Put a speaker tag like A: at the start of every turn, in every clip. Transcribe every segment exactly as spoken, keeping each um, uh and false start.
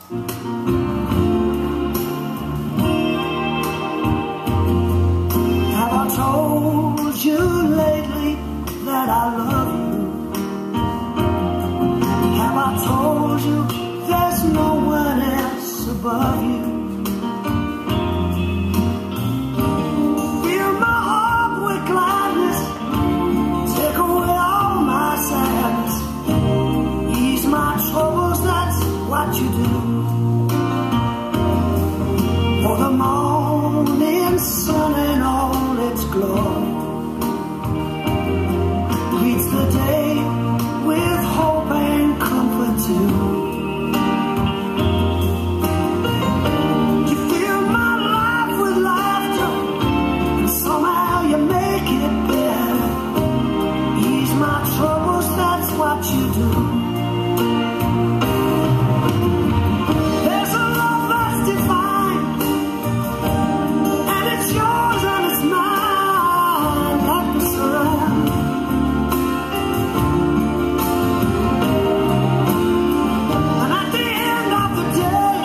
A: Have I told you lately that I love you? Have I told you there's no one else above you? Fill my heart with gladness, take away all my sadness, ease my troubles, that's what you do. For the morning sun and all its glory greets the day with hope and comfort too. You fill my life with laughter, and somehow you make it better. Ease my troubles, that's what you do. There's a love that's divine, and it's yours and it's mine, like the sun. And at the end of the day,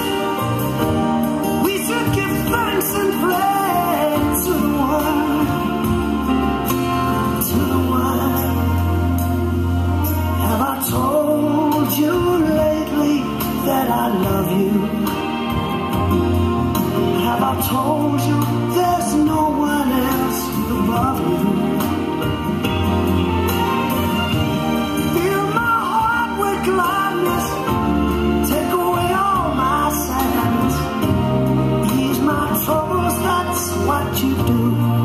A: we should give thanks and praise to the one, to the one. Have I told you lately that I love you? Have I told you there's no one else above you? Fill my heart with gladness, take away all my sadness, ease my troubles, that's what you do.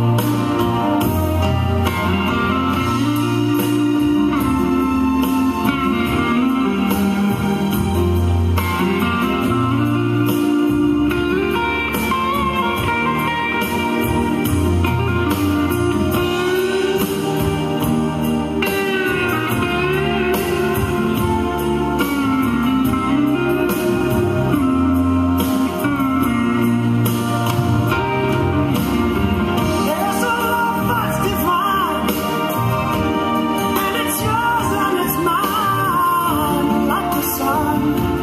A: There's a love that's divine, and it's yours and it's mine, like the sun.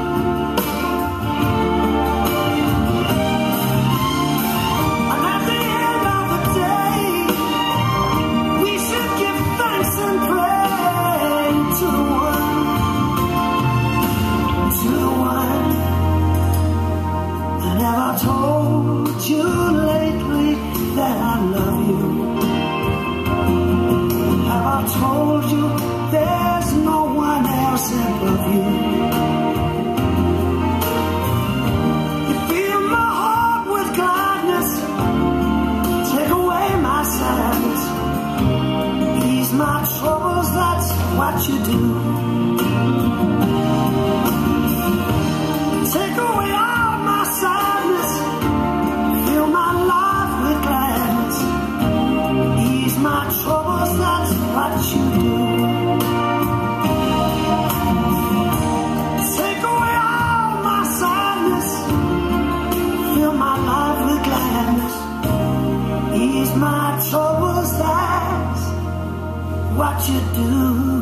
A: And at the end of the day, we should give thanks and praise to the one, to the one. And have I told you lately that I love you? Have I told you there's no one else above you? You fill my heart with gladness, take away my sadness, ease my troubles, that's what you do. Take away all my sadness, fill my life with gladness, ease my troubles, that's what you do. Take away all my sadness, fill my life with gladness, ease my troubles, that's what you do.